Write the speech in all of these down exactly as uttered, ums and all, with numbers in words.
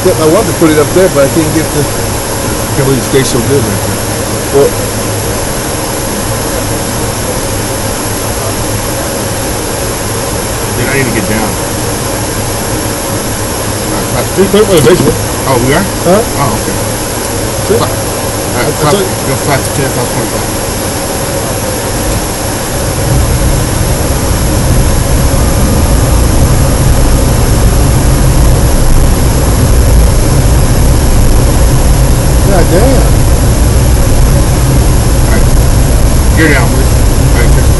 Yep, I wanted to put it up there, but I can't get the. I can't believe it stays so good right there. Well, Dude, I need to get down. Alright, we put it in the basement. oh, we are? Huh? Oh, okay. See? Alright, I five, told you. go five to ten, five twenty-five. God damn. Alright. Gear down, please. Alright, check.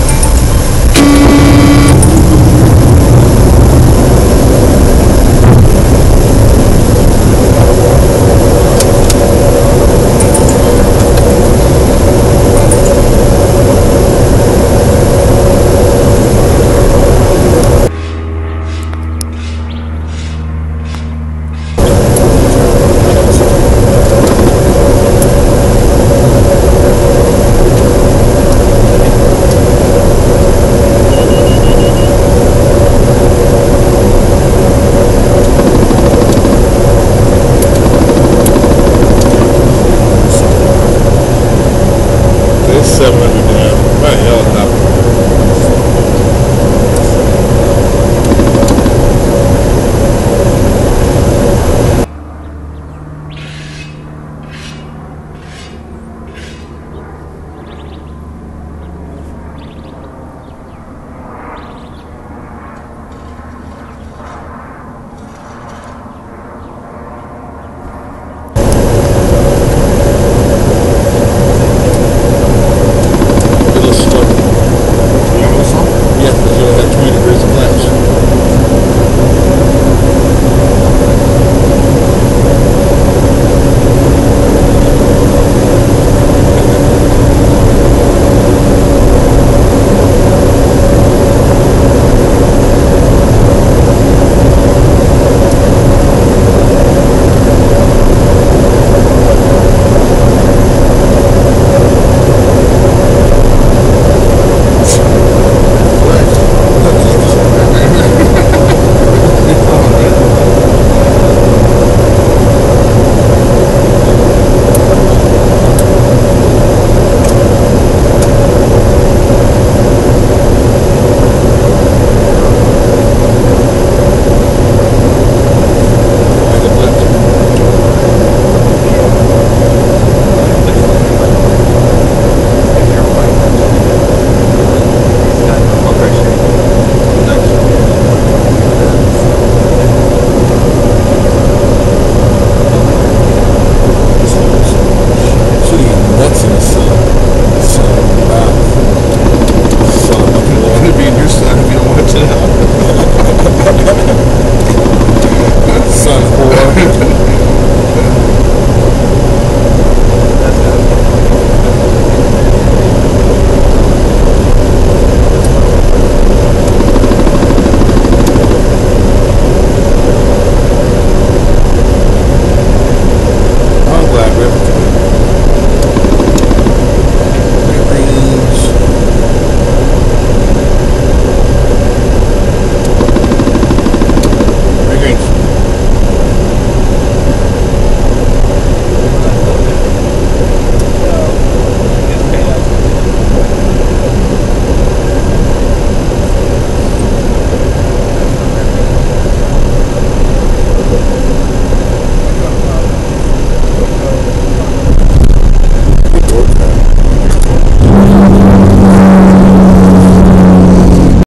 seven hundred down. Right, hell.